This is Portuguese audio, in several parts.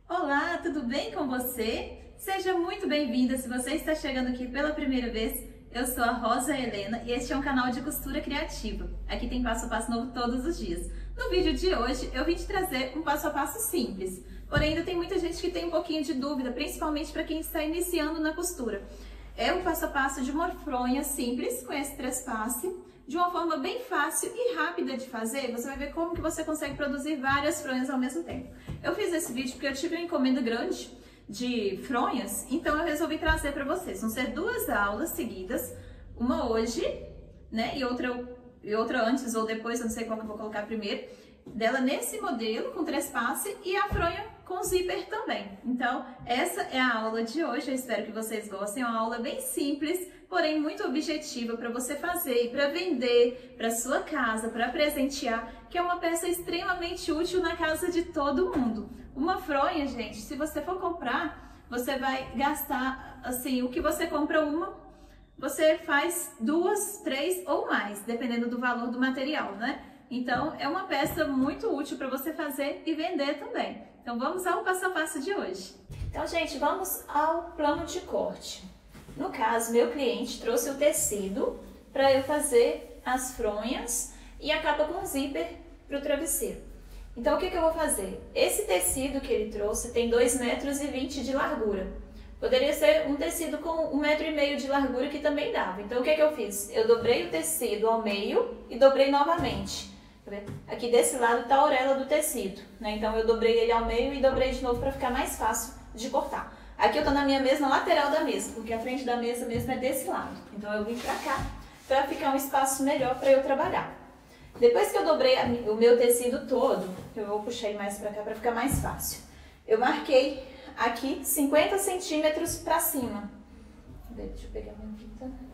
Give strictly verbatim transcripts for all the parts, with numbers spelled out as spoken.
Olá, tudo bem com você? Seja muito bem-vinda se você está chegando aqui pela primeira vez. Eu sou a Rosa Helena e este é um canal de costura criativa. Aqui tem passo a passo novo todos os dias. No vídeo de hoje eu vim te trazer um passo a passo simples, porém ainda tem muita gente que tem um pouquinho de dúvida, principalmente para quem está iniciando na costura. É o passo a passo de uma fronha simples com esse trespasse, de uma forma bem fácil e rápida de fazer. Você vai ver como que você consegue produzir várias fronhas ao mesmo tempo. Eu fiz esse vídeo porque eu tive uma encomenda grande de fronhas, então eu resolvi trazer para vocês. Vão ser duas aulas seguidas, uma hoje, né, e outra, e outra antes ou depois, eu não sei qual que eu vou colocar primeiro, dela nesse modelo com trespasse e a fronha com zíper também. Então, essa é a aula de hoje, eu espero que vocês gostem. É uma aula bem simples, porém muito objetiva para você fazer e para vender para sua casa, para presentear, que é uma peça extremamente útil na casa de todo mundo. Uma fronha, gente, se você for comprar, você vai gastar, assim, o que você compra uma, você faz duas, três ou mais, dependendo do valor do material, né? Então, é uma peça muito útil para você fazer e vender também. Então, vamos ao passo a passo de hoje. Então, gente, vamos ao plano de corte. No caso, meu cliente trouxe o tecido para eu fazer as fronhas e a capa com zíper para o travesseiro. Então, o que que eu vou fazer? Esse tecido que ele trouxe tem dois metros e vinte de largura. Poderia ser um tecido com um metro e meio de largura que também dava. Então, o que que eu fiz? Eu dobrei o tecido ao meio e dobrei novamente. Aqui desse lado está a orelha do tecido, né? Então eu dobrei ele ao meio e dobrei de novo para ficar mais fácil de cortar. Aqui eu tô na minha mesa, na lateral da mesa, porque a frente da mesa mesmo é desse lado. Então eu vim para cá para ficar um espaço melhor para eu trabalhar. Depois que eu dobrei a, o meu tecido todo, eu vou puxar ele mais para cá para ficar mais fácil. Eu marquei aqui cinquenta centímetros para cima. Deixa eu pegar minha fita.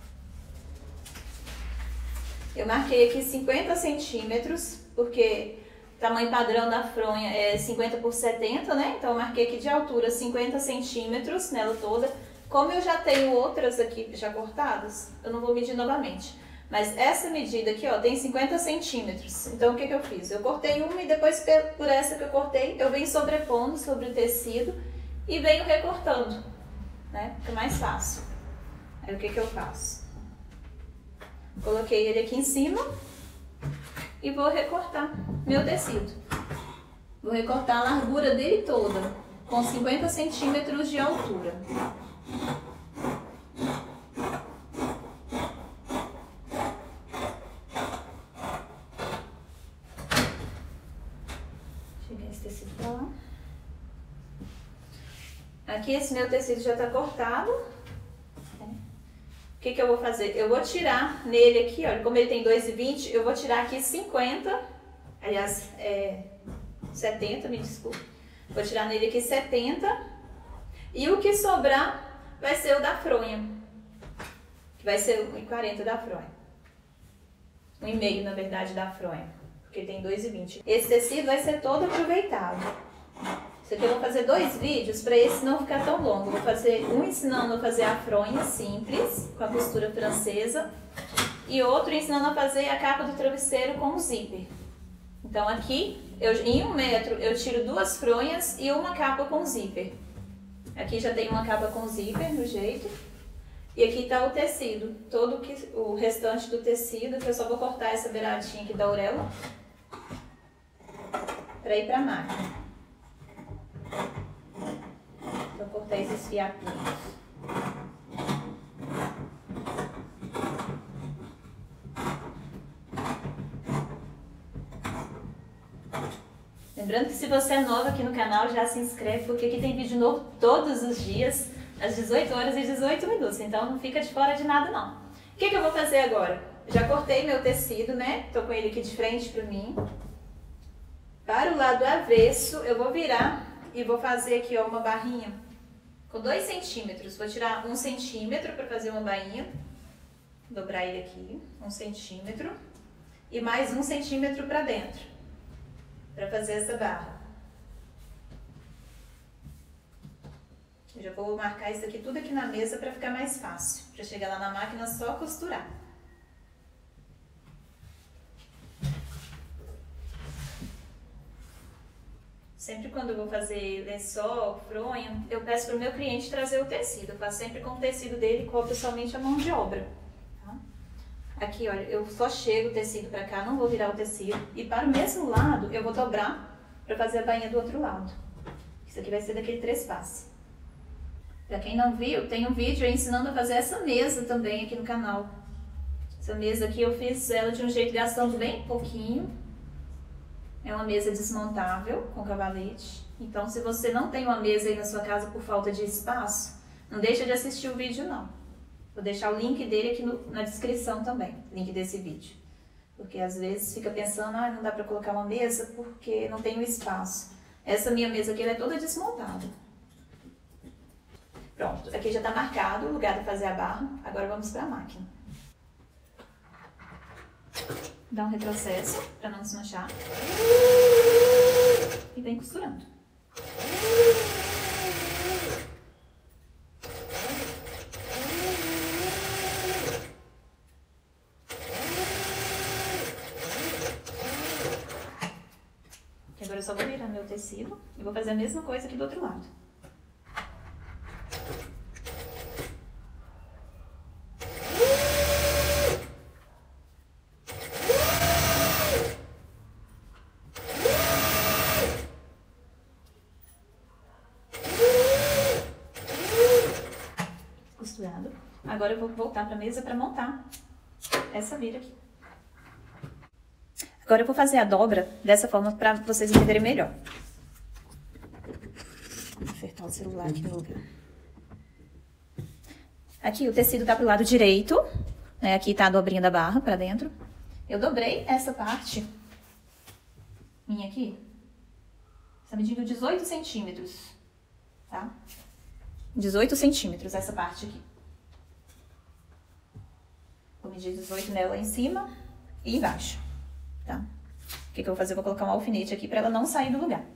Eu marquei aqui cinquenta centímetros, porque o tamanho padrão da fronha é cinquenta por setenta, né? Então eu marquei aqui de altura cinquenta centímetros nela toda. Como eu já tenho outras aqui já cortadas, eu não vou medir novamente. Mas essa medida aqui, ó, tem cinquenta centímetros. Então o que que eu fiz? Eu cortei uma e depois por essa que eu cortei, eu venho sobrepondo sobre o tecido e venho recortando, né? Fica mais fácil. Aí o que que eu faço? Coloquei ele aqui em cima e vou recortar meu tecido. Vou recortar a largura dele toda, com cinquenta centímetros de altura. Cheguei esse tecido pra lá. Aqui esse meu tecido já tá cortado. O que que eu vou fazer? Eu vou tirar nele aqui, olha, como ele tem dois e vinte, eu vou tirar aqui cinquenta, aliás, é, setenta, me desculpe. Vou tirar nele aqui setenta e o que sobrar vai ser o da fronha, que vai ser um e quarenta da fronha. um e meio, na verdade, da fronha, porque tem dois e vinte. Esse tecido vai ser todo aproveitado. Isso aqui eu vou fazer dois vídeos para esse não ficar tão longo. Vou fazer um ensinando a fazer a fronha simples, com a costura francesa, e outro ensinando a fazer a capa do travesseiro com o zíper. Então aqui, eu, em um metro, eu tiro duas fronhas e uma capa com zíper. Aqui já tem uma capa com zíper, no jeito. E aqui está o tecido, todo que, o restante do tecido, que eu só vou cortar essa beiradinha aqui da orelha para ir para a máquina. Vou cortar esses fiapinhos. Lembrando que se você é nova aqui no canal, já se inscreve, porque aqui tem vídeo novo todos os dias, às dezoito horas e dezoito minutos, então não fica de fora de nada não. O que que eu vou fazer agora? Já cortei meu tecido, né? Tô com ele aqui de frente para mim. Para o lado avesso, eu vou virar e vou fazer aqui, ó, uma barrinha com dois centímetros. Vou tirar um centímetro para fazer uma bainha, dobrar ele aqui, um centímetro, e mais um centímetro para dentro, para fazer essa barra. Eu já vou marcar isso aqui tudo aqui na mesa para ficar mais fácil, para chegar lá na máquina só costurar. Sempre quando eu vou fazer lençol, fronha, eu peço para o meu cliente trazer o tecido. Eu faço sempre com o tecido dele e cobro somente a mão de obra. Tá? Aqui, olha, eu só chego o tecido para cá, não vou virar o tecido. E para o mesmo lado, eu vou dobrar para fazer a bainha do outro lado. Isso aqui vai ser daquele trespasse. Para quem não viu, tem um vídeo aí ensinando a fazer essa mesa também aqui no canal. Essa mesa aqui eu fiz ela de um jeito gastando bem pouquinho. É uma mesa desmontável com cavalete. Então, se você não tem uma mesa aí na sua casa por falta de espaço, não deixa de assistir o vídeo não. Vou deixar o link dele aqui no, na descrição também, link desse vídeo. Porque às vezes fica pensando, ah, não dá para colocar uma mesa porque não tem o espaço. Essa minha mesa aqui ela é toda desmontada. Pronto, aqui já está marcado o lugar de fazer a barra. Agora vamos para a máquina. Dá um retrocesso para não desmanchar. E vem costurando. Aqui agora eu só vou virar meu tecido e vou fazer a mesma coisa aqui do outro lado. Costurado. Agora eu vou voltar para a mesa para montar essa vira aqui. Agora eu vou fazer a dobra dessa forma para vocês entenderem melhor. Vou acertar o celular aqui no lugar. Aqui o tecido tá pro lado direito, né? Aqui tá a dobrinha da barra para dentro. Eu dobrei essa parte minha aqui. Está medindo dezoito centímetros, tá? dezoito centímetros essa parte aqui. Vou medir dezoito nela em cima e embaixo, tá? O que que eu vou fazer? Eu vou colocar um alfinete aqui para ela não sair do lugar.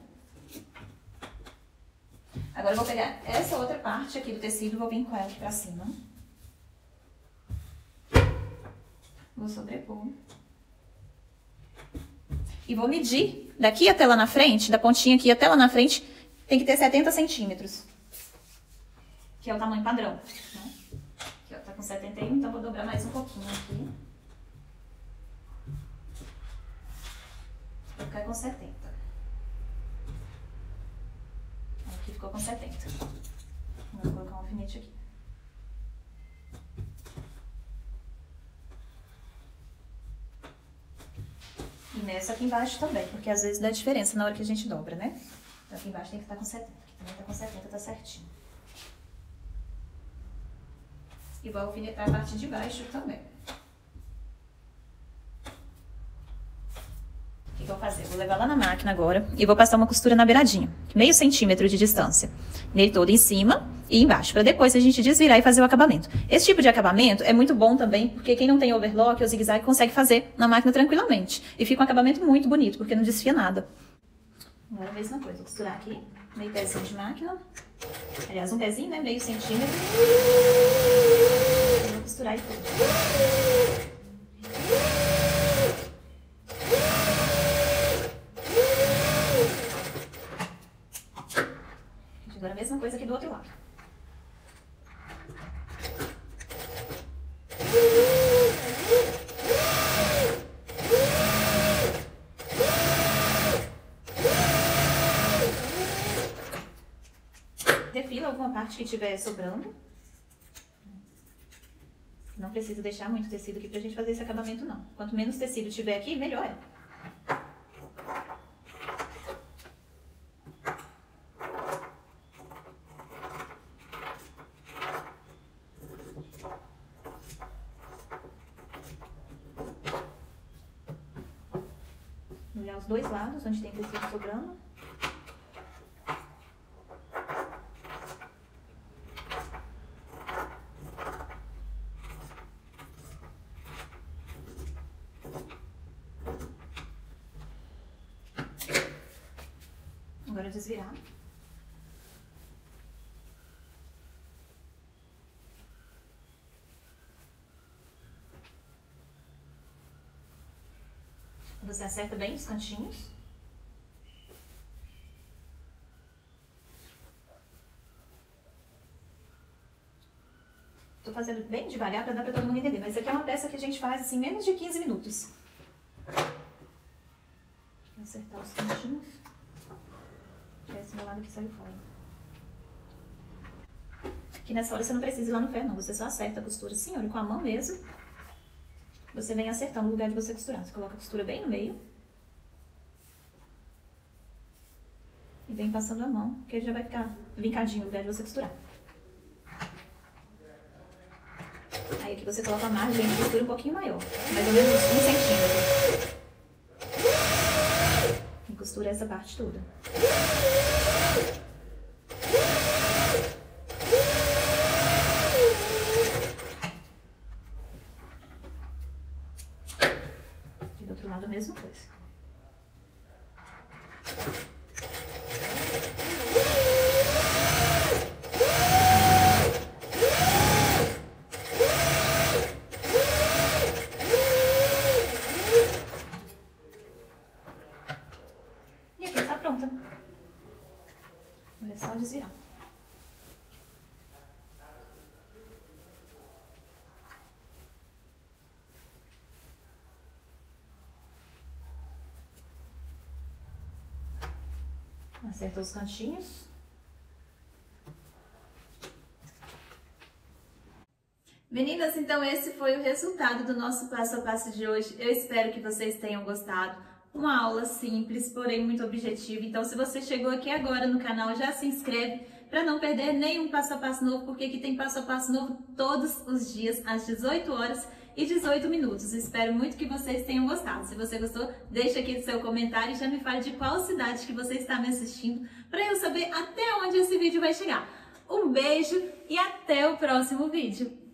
Agora eu vou pegar essa outra parte aqui do tecido e vou vir com ela aqui pra cima. Vou sobrepor. E vou medir daqui até lá na frente, da pontinha aqui até lá na frente, tem que ter setenta centímetros. Que é o tamanho padrão, né? Aqui, ó, tá com setenta e um, então vou dobrar mais um pouquinho aqui. Vou ficar com setenta. Aqui ficou com setenta. Vou colocar um alfinete aqui. E nessa aqui embaixo também, porque às vezes dá diferença na hora que a gente dobra, né? Então aqui embaixo tem que estar com setenta. Aqui também tá com setenta, tá certinho. E vou alfinetar a parte de baixo também. O que que eu vou fazer? Vou levar lá na máquina agora e vou passar uma costura na beiradinha, meio centímetro de distância, nele todo em cima e embaixo, para depois a gente desvirar e fazer o acabamento. Esse tipo de acabamento é muito bom também, porque quem não tem overlock ou zigue-zague consegue fazer na máquina tranquilamente. E fica um acabamento muito bonito, porque não desfia nada. Agora a mesma coisa, vou costurar aqui, meio pezinho de máquina. Aliás, um pezinho, né? Meio centímetro. E vou costurar e tudo. Agora a mesma coisa aqui do outro lado. Defila alguma parte que tiver sobrando. Não precisa deixar muito tecido aqui pra gente fazer esse acabamento, não. Quanto menos tecido tiver aqui, melhor é. Olhar os dois lados, onde tem tecido sobrando. Agora desvirar. Você acerta bem os cantinhos. Tô fazendo bem devagar pra dar pra todo mundo entender, mas isso aqui é uma peça que a gente faz assim, menos de quinze minutos. Vou acertar os cantinhos. Esse meu lado aqui saiu fora. Aqui nessa hora você não precisa ir lá no ferro não, você só acerta a costura assim, olha, com a mão mesmo. Você vem acertando o lugar de você costurar. Você coloca a costura bem no meio. E vem passando a mão, que ele já vai ficar vincadinho no lugar de você costurar. Aí aqui você coloca a margem de costura um pouquinho maior, mais ou menos um centímetro. E costura essa parte toda. E do outro lado a mesma coisa. Pronta. Agora é só desviar. Acerta os cantinhos. Meninas, então esse foi o resultado do nosso passo a passo de hoje. Eu espero que vocês tenham gostado. Uma aula simples, porém muito objetiva. Então, se você chegou aqui agora no canal, já se inscreve para não perder nenhum passo a passo novo, porque aqui tem passo a passo novo todos os dias, às dezoito horas e dezoito minutos. Espero muito que vocês tenham gostado. Se você gostou, deixa aqui o seu comentário e já me fale de qual cidade que você está me assistindo, para eu saber até onde esse vídeo vai chegar. Um beijo e até o próximo vídeo!